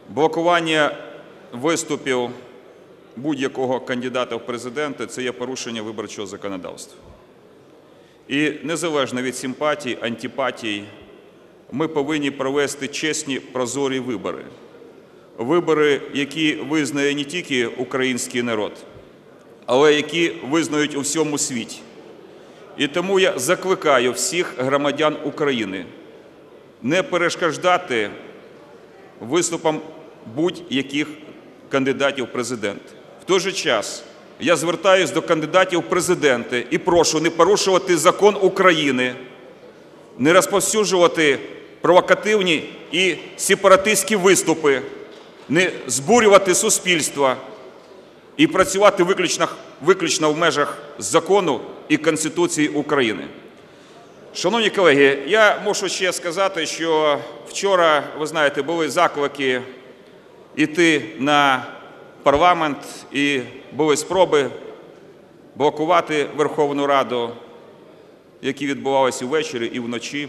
Блокування виступів будь-якого кандидата в президенти – це є порушення виборчого законодавства. І незалежно від симпатій, антипатій, ми повинні провести чесні, прозорі вибори. Вибори, які визнає не тільки український народ, але які визнають у всьому світі. І тому я закликаю всіх громадян України не перешкоджати виступам будь-яких кандидатів в президенти. В той же час я звертаюся до кандидатів в президенти і прошу не порушувати закон України, не розповсюджувати провокативні і сепаратистські виступи, не збурювати суспільство і працювати виключно в межах закону і Конституції України. Шановні колеги, я мушу ще сказати, що вчора, ви знаєте, були заклики йти на парламент і були спроби блокувати Верховну Раду, які відбувалися ввечері і вночі,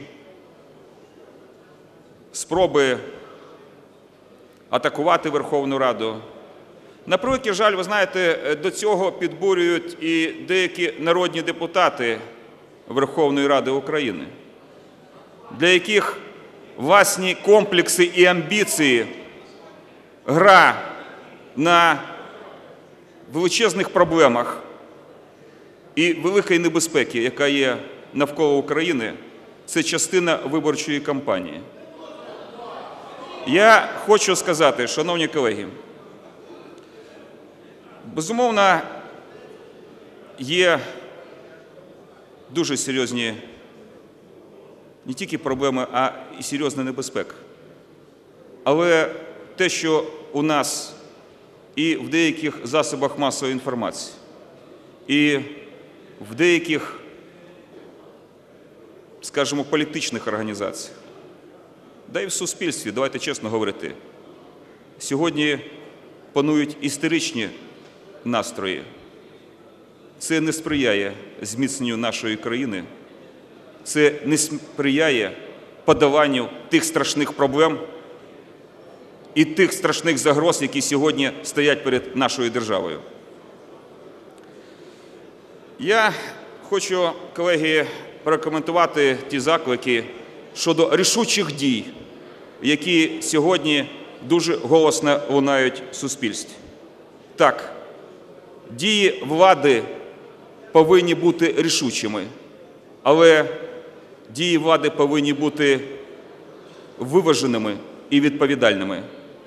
спроби атакувати Верховну Раду. На превеликий жаль, ви знаєте, до цього підбурюють і деякі народні депутати Верховної Ради України, для яких власні комплекси і амбіції, гра на величезних проблемах і великої небезпеки, яка є навколо України, це частина виборчої кампанії. Я хочу сказати, шановні колеги, безумовно, є дуже серйозні не тільки проблеми, а і серйозна небезпека. Але те, що у нас і в деяких засобах масової інформації, і в деяких, скажімо, політичних організаціях, да і в суспільстві, давайте чесно говорити, сьогодні панують істеричні настрої. Це не сприяє зміцненню нашої країни, це не сприяє подоланню тих страшних проблем і тих страшних загроз, які сьогодні стоять перед нашою державою. Я хочу, колеги, прокоментувати ті заклики щодо рішучих дій, які сьогодні дуже голосно лунають в суспільстві. Так, дії влади повинні бути рішучими, але дії влади повинні бути виваженими і відповідальними.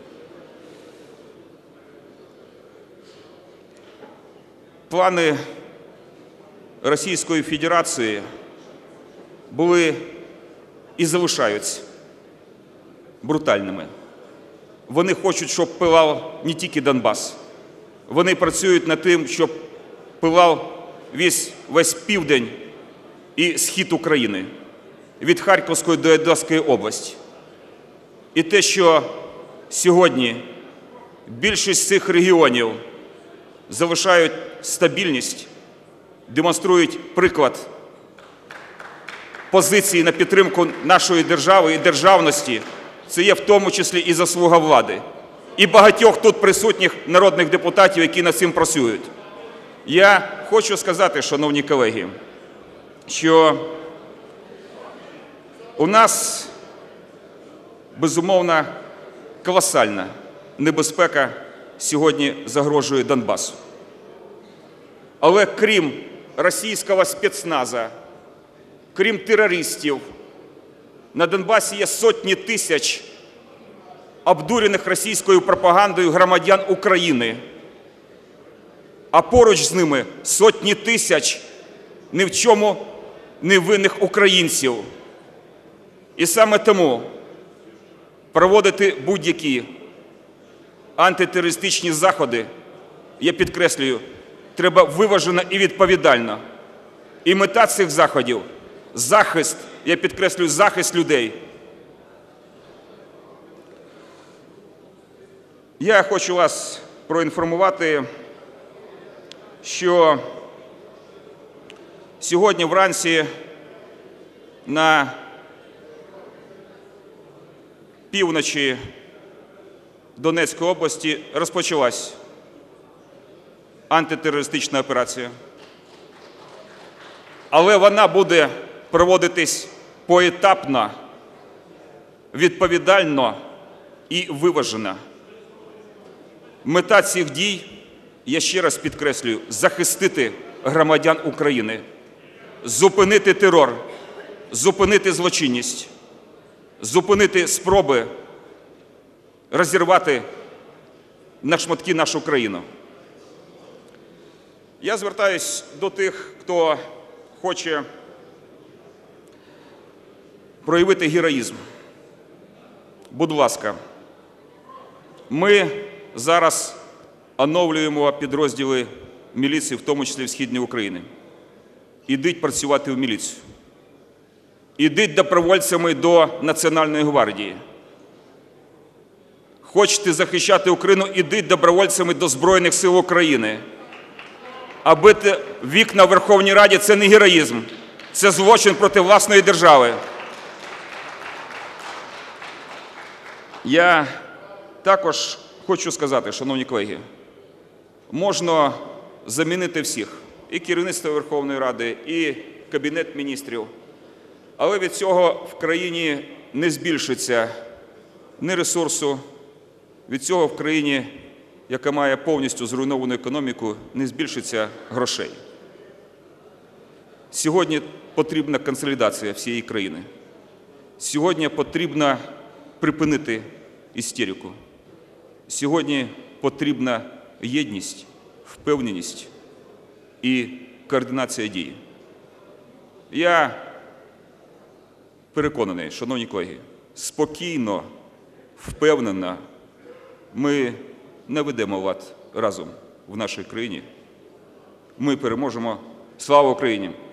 Плани Російської Федерації були і залишаються брутальними. Вони хочуть, щоб пилав не тільки Донбас. Вони працюють над тим, щоб пилав весь південь і схід України, від Харківської до Одеської області. І те, що сьогодні більшість цих регіонів залишають стабільність, демонструють приклад позиції на підтримку нашої держави і державності, це є в тому числі і заслуга влади, і багатьох тут присутніх народних депутатів, які над цим працюють. Я хочу сказати, шановні колеги, що у нас, безумовно, колосальна небезпека сьогодні загрожує Донбасу. Але крім російського спецназу, крім терористів, на Донбасі є сотні тисяч обдурених російською пропагандою громадян України, а поруч з ними сотні тисяч ні в чому невинних українців. І саме тому проводити будь-які антитерористичні заходи, я підкреслюю, треба виважено і відповідально. І мета цих заходів – захист, я підкреслюю, захист людей. Я хочу вас проінформувати, що сьогодні вранці на півночі Донецької області розпочалась антитерористична операція. Але вона буде проводитись поетапно, відповідально і виважено. Мета цих дій, я ще раз підкреслюю, захистити громадян України, зупинити терор, зупинити злочинність, зупинити спроби розірвати на шматки нашу країну. Я звертаюсь до тих, хто хоче проявити героїзм. Будь ласка, ми зараз оновлюємо підрозділи міліції, в тому числі в Східній Україні. Ідіть працювати в міліцію. Ідіть добровольцями до Національної гвардії. Хочете захищати Україну, ідіть добровольцями до Збройних сил України. А бити вікна в Верховній Раді – це не героїзм, це злочин проти власної держави. Я також хочу сказати, шановні колеги, можна замінити всіх, і керівництво Верховної Ради, і Кабінет Міністрів, але від цього в країні не збільшиться ні ресурсу, від цього в країні, яка має повністю зруйновану економіку, не збільшиться грошей. Сьогодні потрібна консолідація всієї країни. Сьогодні потрібно припинити істерику. Сьогодні потрібна єдність, впевненість і координація дій. Я переконаний, шановні колеги, спокійно, впевнено ми наведемо лад разом в нашій країні. Ми переможемо. Слава Україні!